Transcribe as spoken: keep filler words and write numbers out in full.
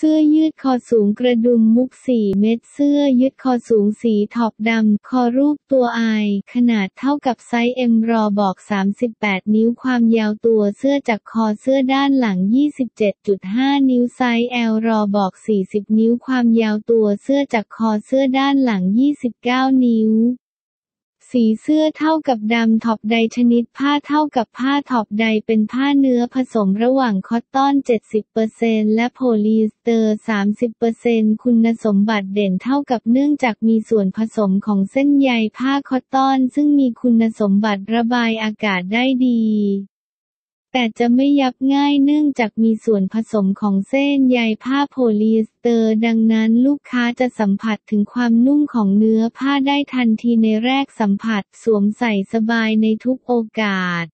สื้อยืดคอสูงกระดุมมุกสี่เม็ดเสื้อยืดคอสูงสีท็อปดำคอรูปตัวไอขนาดเท่ากับไซส์ เอ็ม รอบอกสามสิบแปดนิ้วความยาวตัวเสื้อจากคอเสื้อด้านหลัง ยี่สิบเจ็ดจุดห้า นิ้วไซส์ แอล รอบอกสี่สิบนิ้วความยาวตัวเสื้อจากคอเสื้อด้านหลัง ยี่สิบเก้า นิ้วสีเสื้อเท่ากับดำท็อปไดชนิดผ้าเท่ากับผ้าท็อปไดเป็นผ้าเนื้อผสมระหว่างคอตตอน เจ็ดสิบเปอร์เซ็นต์ และโพลีสเตอร์ สามสิบเปอร์เซ็นต์ คุณสมบัติเด่นเท่ากับเนื่องจากมีส่วนผสมของเส้นใยผ้าคอตตอนซึ่งมีคุณสมบัติระบายอากาศได้ดีแต่จะไม่ยับง่ายเนื่องจากมีส่วนผสมของเส้นใยผ้าโพลีสเตอร์ดังนั้นลูกค้าจะสัมผัสถึงความนุ่มของเนื้อผ้าได้ทันทีในแรกสัมผัสสวมใส่สบายในทุกโอกาส